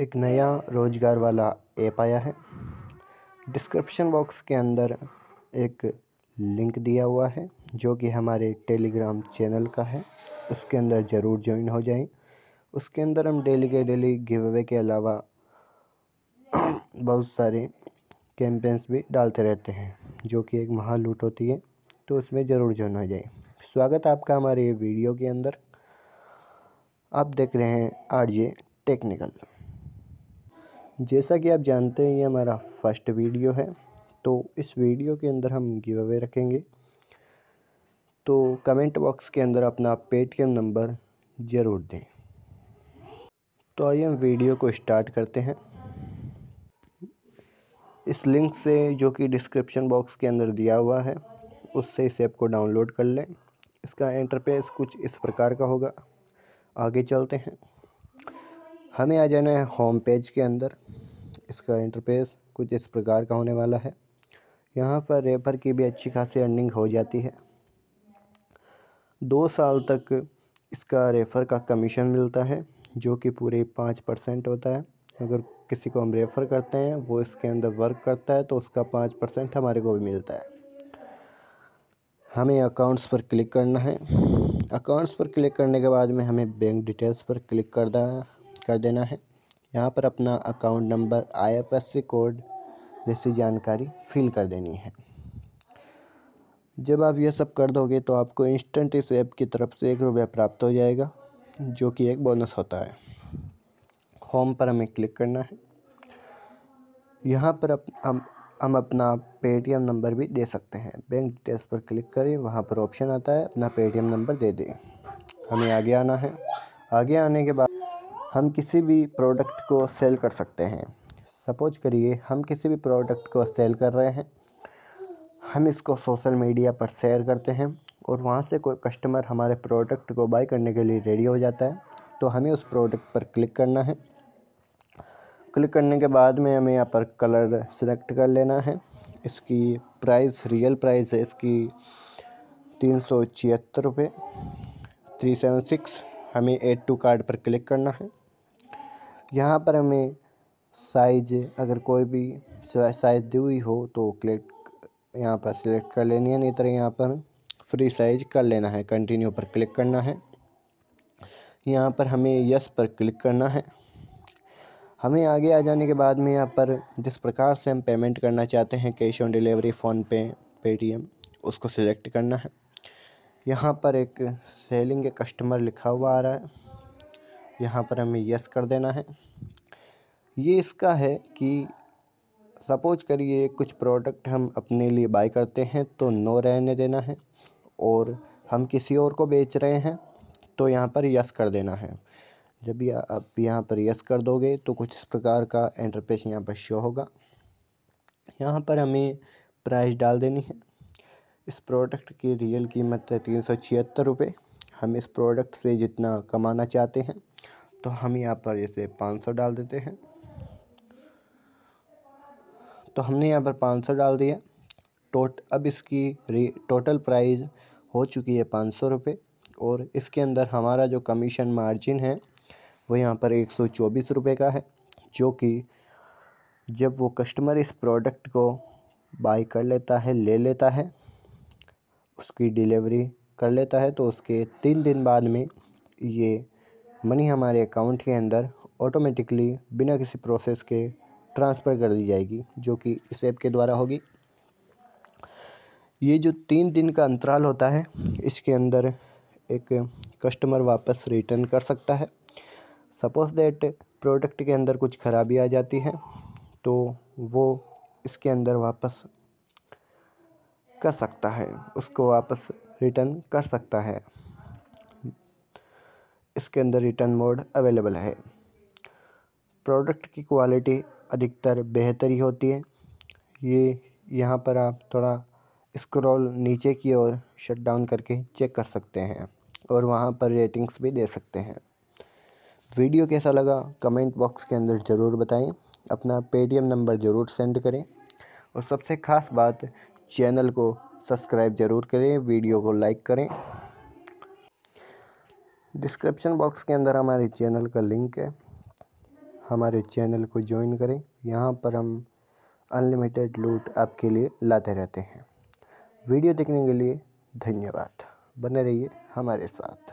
एक नया रोज़गार वाला ऐप आया है। डिस्क्रिप्शन बॉक्स के अंदर एक लिंक दिया हुआ है जो कि हमारे टेलीग्राम चैनल का है। उसके अंदर ज़रूर ज्वाइन हो जाएं। उसके अंदर हम डेली के डेली गिव अवे के अलावा बहुत सारे कैंपेन्स भी डालते रहते हैं जो कि एक महालूट होती है, तो उसमें ज़रूर ज्वाइन हो जाएं। स्वागत है आपका हमारे ये वीडियो के अंदर। आप देख रहे हैं आरजे टेक्निकल। जैसा कि आप जानते हैं ये हमारा फर्स्ट वीडियो है, तो इस वीडियो के अंदर हम गिव अवे रखेंगे। तो कमेंट बॉक्स के अंदर अपना पेटीएम नंबर ज़रूर दें। तो आइए हम वीडियो को स्टार्ट करते हैं। इस लिंक से जो कि डिस्क्रिप्शन बॉक्स के अंदर दिया हुआ है उससे इस ऐप को डाउनलोड कर लें। इसका इंटरफेस कुछ इस प्रकार का होगा। आगे चलते हैं। हमें आ जाना है होम पेज के अंदर। इसका इंटरफेस कुछ इस प्रकार का होने वाला है। यहाँ पर रेफर की भी अच्छी खासी अर्निंग हो जाती है। 2 साल तक इसका रेफ़र का कमीशन मिलता है जो कि पूरे 5% होता है। अगर किसी को हम रेफ़र करते हैं वो इसके अंदर वर्क करता है तो उसका 5% हमारे को भी मिलता है। हमें अकाउंट्स पर क्लिक करना है। अकाउंट्स पर क्लिक करने के बाद में हमें बैंक डिटेल्स पर क्लिक कर देना है। यहाँ पर अपना अकाउंट नंबर, IFSC कोड जैसी जानकारी फिल कर देनी है। जब आप ये सब कर दोगे तो आपको इंस्टेंट इस ऐप की तरफ से 1 रुपया प्राप्त हो जाएगा जो कि एक बोनस होता है। होम पर हमें क्लिक करना है। यहाँ पर हम अपना पेटीएम नंबर भी दे सकते हैं। बैंक डिटेल्स पर क्लिक करें, वहाँ पर ऑप्शन आता है अपना पेटीएम नंबर दे दें। हमें आगे आना है। आगे आने के बाद हम किसी भी प्रोडक्ट को सेल कर सकते हैं। सपोज करिए हम किसी भी प्रोडक्ट को सेल कर रहे हैं, हम इसको सोशल मीडिया पर शेयर करते हैं और वहाँ से कोई कस्टमर हमारे प्रोडक्ट को बाय करने के लिए रेडी हो जाता है, तो हमें उस प्रोडक्ट पर क्लिक करना है। क्लिक करने के बाद में हमें यहाँ पर कलर सेलेक्ट कर लेना है। इसकी प्राइस, रियल प्राइस है इसकी 376 रुपये 376। हमें ऐड टू कार्ट पर क्लिक करना है। यहाँ पर हमें साइज, अगर कोई भी साइज़ दी हुई हो तो क्लिक यहाँ पर सिलेक्ट कर लेनी है, नहीं तो यहाँ पर फ्री साइज कर लेना है। कंटिन्यू पर क्लिक करना है। यहाँ पर हमें यस पर क्लिक करना है। हमें आगे आ जाने के बाद में यहाँ पर जिस प्रकार से हम पेमेंट करना चाहते हैं, cash on delivery, PhonePe, Paytm, उसको सिलेक्ट करना है। यहाँ पर एक सेलिंग ए कस्टमर लिखा हुआ आ रहा है, यहाँ पर हमें यस कर देना है। ये इसका है कि सपोज करिए कुछ प्रोडक्ट हम अपने लिए बाय करते हैं तो नो रहने देना है, और हम किसी और को बेच रहे हैं तो यहाँ पर यस कर देना है। जब आप यहाँ पर यस कर दोगे तो कुछ इस प्रकार का इंटरफेस यहाँ पर शो होगा। यहाँ पर हमें प्राइस डाल देनी है। इस प्रोडक्ट की रियल कीमत है 376 रुपये। हम इस प्रोडक्ट से जितना कमाना चाहते हैं तो हम यहाँ पर इसे 500 डाल देते हैं। तो हमने यहाँ पर 500 डाल दिया। अब इसकी टोटल प्राइस हो चुकी है 500 रुपये, और इसके अंदर हमारा जो कमीशन मार्जिन है वो यहाँ पर 124 रुपये का है, जो कि जब वो कस्टमर इस प्रोडक्ट को बाय कर लेता है, ले लेता है, उसकी डिलीवरी कर लेता है, तो उसके 3 दिन बाद में ये मनी हमारे अकाउंट के अंदर ऑटोमेटिकली बिना किसी प्रोसेस के ट्रांसफ़र कर दी जाएगी, जो कि इस ऐप के द्वारा होगी। ये जो 3 दिन का अंतराल होता है, इसके अंदर एक कस्टमर वापस रिटर्न कर सकता है। सपोज दैट प्रोडक्ट के अंदर कुछ खराबी आ जाती है तो वो इसके अंदर वापस कर सकता है, उसको वापस रिटर्न कर सकता है। इसके अंदर रिटर्न मोड अवेलेबल है। प्रोडक्ट की क्वालिटी अधिकतर बेहतर ही होती है। ये यहाँ पर आप थोड़ा स्क्रॉल नीचे की ओर शट डाउन करके चेक कर सकते हैं और वहाँ पर रेटिंग्स भी दे सकते हैं। वीडियो कैसा लगा कमेंट बॉक्स के अंदर ज़रूर बताएं। अपना पेटीएम नंबर ज़रूर सेंड करें, और सबसे ख़ास बात, चैनल को सब्सक्राइब ज़रूर करें, वीडियो को लाइक करें। डिस्क्रिप्शन बॉक्स के अंदर हमारे चैनल का लिंक है, हमारे चैनल को ज्वाइन करें। यहाँ पर हम अनलिमिटेड लूट आपके लिए लाते रहते हैं। वीडियो देखने के लिए धन्यवाद। बने रहिए हमारे साथ।